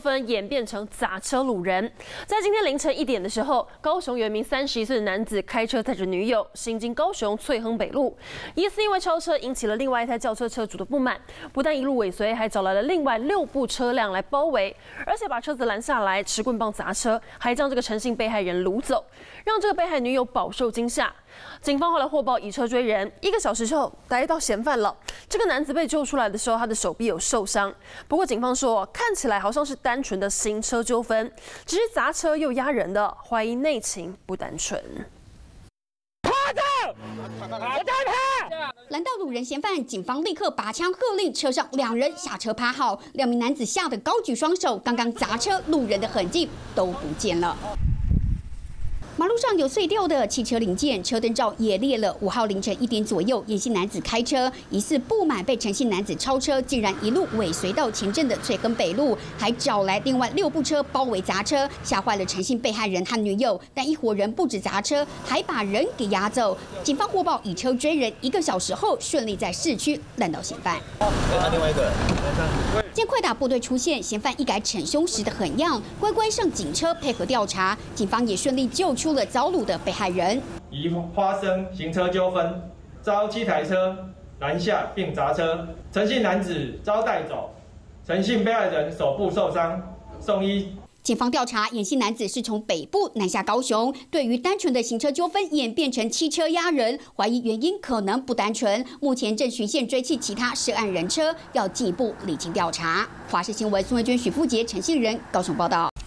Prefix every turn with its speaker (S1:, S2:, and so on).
S1: 纷演变成砸车掳人。在今天凌晨1点的时候，高雄有一名31岁的男子开车载着女友行经高雄翠亨北路，疑似因为超车引起了另外一台轿车车主的不满，不但一路尾随，还找来了另外6部车辆来包围，而且把车子拦下来，持棍棒砸车，还将这个陈姓被害人掳走，让这个被害女友饱受惊吓。警方后来获报以车追人，1个小时之后逮到嫌犯了。这个男子被救出来的时候，他的手臂有受伤，不过警方说看起来好像是单纯的行车纠纷，只是砸车又压人的，怀疑内情不单纯。
S2: 拦到掳人嫌犯，警方立刻拔枪喝令车上2人下车趴好，2名男子吓得高举双手，刚刚砸车掳人的痕迹都不见了。马路上有碎掉的汽车零件，车灯罩也裂了。5号凌晨1点左右，严姓男子开车，疑似不满被陈姓男子超车，竟然一路尾随到前镇的翠亨北路，还找来另外6部车包围砸车，吓坏了陈姓被害人和女友。但一伙人不止砸车，还把人给押走。警方获报以车追人，1个小时后顺利在市区拦到嫌犯。
S3: 另外一个。
S2: 见快打部队出现，嫌犯一改逞凶时的狠样，乖乖上警车配合调查。警方也顺利救出了遭掳的被害人。
S4: 疑发生行车纠纷，遭7台车拦下并砸车，陈姓男子遭带走，陈姓被害人手部受伤，送医。
S2: 警方调查，严姓男子是从北部南下高雄，对于单纯的行车纠纷演变成汽车压人，怀疑原因可能不单纯。目前正循线追缉其他涉案人车，要进一步理清调查。华视新闻孙维娟、许富杰、陈信仁高雄报道。